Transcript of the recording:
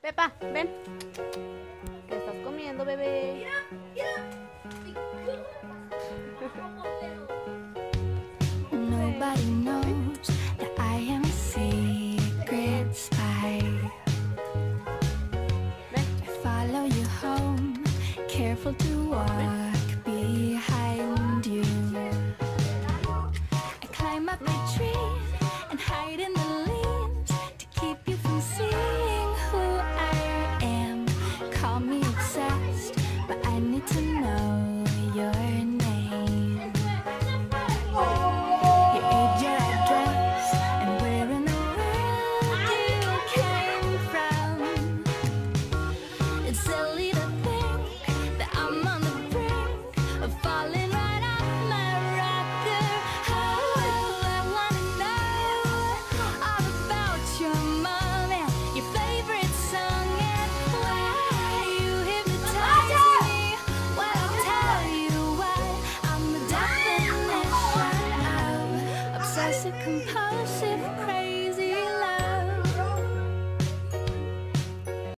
Pepa, ven. ¿Qué estás comiendo, bebé? Nobody knows that I am a secret spy. I follow you home, careful to walk behind you. I climb up the tree and hide in the leaves to keep you from seeing who I am. Call me obsessed, but I need to know your name. Your age, your address, and where in the world you came from. It's silly to think that I'm on the brink of falling right off my rocker. Oh, I wanna know all about your mom and your favorite song and why you hypnotize me. Well, I'll tell you what, I'm the definition of obsessive compulsive.